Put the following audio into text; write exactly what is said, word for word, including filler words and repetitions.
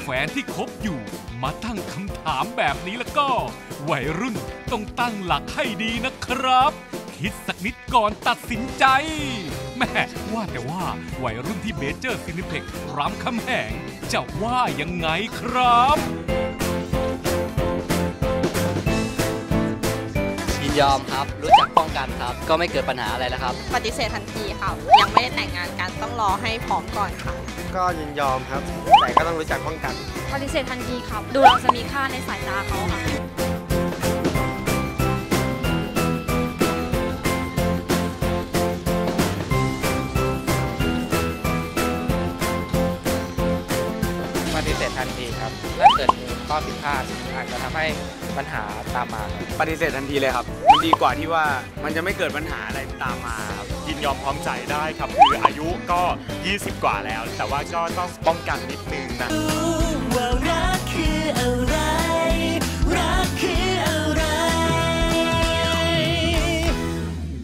นที่คบอยู่มาตั้งคำถามแบบนี้แล้วก็วัยรุ่นต้องตั้งหลักให้ดีนะครับคิดสักนิดก่อนตัดสินใจแม่ว่าแต่ว่าวัยรุ่นที่เมเจอร์ซินิเพ็กรามคำแหงจะว่ายังไงครับยินยอมครับรู้จักป้องกันครับก็ไม่เกิดปัญหาอะไรแล้วครับปฏิเสธทันทีค่ะยังไม่ได้แต่งงานกันต้องรอให้พร้อมก่อนค่ะก็ยินยอมครับแต่ก็ต้องรู้จักป้องกันปฏิเสธทันทีครับดูเราจะมีค่าในสายตาเขาค่ะปฏิเสธทันทีครับถ้าเกิดมีข้อผิดพลาดอาจจะทำให้ปัญหาตามมาปฏิเสธทันทีเลยครับมันดีกว่าที่ว่ามันจะไม่เกิดปัญหาอะไรตามมาครับยินยอมพร้อมใจได้ครับคืออายุก็ยี่สิบกว่าแล้วแต่ว่าก็ต้องป้องกันนิดนึงนะ